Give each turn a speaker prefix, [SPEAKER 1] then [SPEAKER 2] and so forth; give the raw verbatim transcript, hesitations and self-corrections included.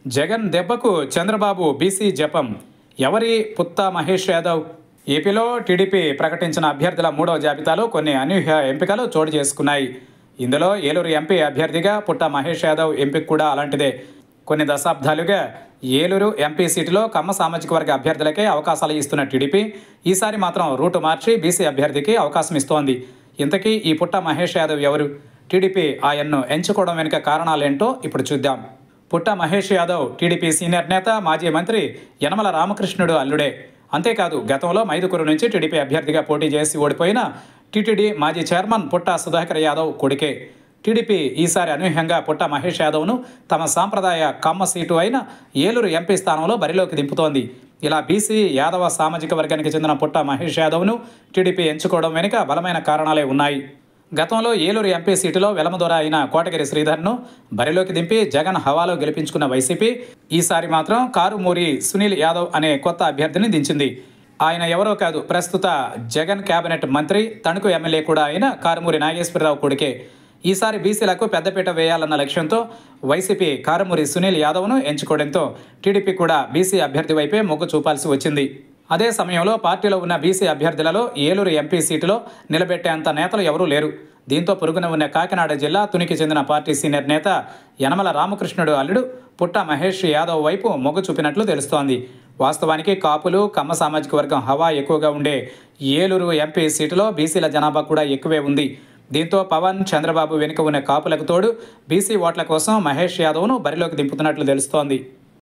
[SPEAKER 1] జగన్ దెబ్బకు చంద్రబాబు బీసీ జపం. ఎవరి పుత్త మహేష్ యాదవ్? ఏపీలో టీడీపీ ప్రకటించిన అభ్యర్థుల మూడవ జాబితాలో కొన్ని అనూహ్య ఎంపికలు చోటు చేసుకున్నాయి. ఇందులో ఏలూరు ఎంపీ అభ్యర్థిగా పుట్ట మహేష్ యాదవ్ ఎంపిక కూడా అలాంటిదే. కొన్ని దశాబ్దాలుగా ఏలూరు ఎంపీ సీటులో కమ్మ సామాజిక వర్గ అభ్యర్థులకే అవకాశాలు ఇస్తున్న టీడీపీ ఈసారి మాత్రం రూటు మార్చి బీసీ అభ్యర్థికి అవకాశం ఇస్తోంది. ఇంతకీ ఈ పుట్ట మహేష్ యాదవ్ ఎవరు? టీడీపీ ఆయన్ను ఎంచుకోవడం వెనుక కారణాలేంటో ఇప్పుడు చూద్దాం. పుట్ట మహేష్ యాదవ్ టీడీపీ సీనియర్ నేత, మాజీ మంత్రి యనమల రామకృష్ణుడు అల్లుడే. అంతేకాదు, గతంలో మైదుకూరు నుంచి టీడీపీ అభ్యర్థిగా పోటీ చేసి ఓడిపోయిన టీటీడీ మాజీ చైర్మన్ పుట్ట సుధాకర్ యాదవ్ కొడుకే. టీడీపీ ఈసారి అనూహ్యంగా పుట్ట మహేష్ యాదవ్ను తమ సాంప్రదాయ కమ్మ సీటు అయిన ఏలూరు ఎంపీ స్థానంలో బరిలోకి దింపుతోంది. ఇలా బీసీ యాదవ సామాజిక వర్గానికి చెందిన పుట్ట మహేష్ యాదవ్ను టీడీపీ ఎంచుకోవడం వెనుక బలమైన కారణాలే ఉన్నాయి. గతంలో ఏలూరు ఎంపీ సీటులో వెలమదొర అయిన కోటగిరి శ్రీధర్ను బరిలోకి దింపి జగన్ హవాలో గెలిపించుకున్న వైసీపీ ఈసారి మాత్రం కారుమూరి సునీల్ యాదవ్ అనే కొత్త అభ్యర్థిని దించింది. ఆయన ఎవరో కాదు, ప్రస్తుత జగన్ కేబినెట్ మంత్రి, తణుకు ఎమ్మెల్యే కూడా అయిన కారుమూరి నాగేశ్వరరావు కొడుకే. ఈసారి బీసీలకు పెద్దపీట వేయాలన్న లక్ష్యంతో వైసీపీ కారుమూరి సునీల్ యాదవ్ను ఎంచుకోవడంతో టీడీపీ కూడా బీసీ అభ్యర్థి వైపే మొగ్గు చూపాల్సి వచ్చింది. అదే సమయంలో పార్టీలో ఉన్న బీసీ అభ్యర్థులలో ఏలూరు ఎంపీ సీటులో నిలబెట్టేంత నేతలు ఎవరూ లేరు. దీంతో పొరుగున ఉన్న కాకినాడ జిల్లా తునికి చెందిన పార్టీ సీనియర్ నేత యనమల రామకృష్ణుడు అల్లుడు పుట్ట మహేష్ యాదవ్ వైపు మొగ్గు చూపినట్లు తెలుస్తోంది. వాస్తవానికి కాపులు, కమ్మ సామాజిక వర్గం హవా ఎక్కువగా ఉండే ఏలూరు ఎంపీ సీటులో బీసీల జనాభా కూడా ఎక్కువే ఉంది. దీంతో పవన్, చంద్రబాబు వెనుక ఉన్న కాపులకు తోడు బీసీ ఓట్ల కోసం మహేష్ యాదవ్ను బరిలోకి దింపుతున్నట్లు తెలుస్తోంది.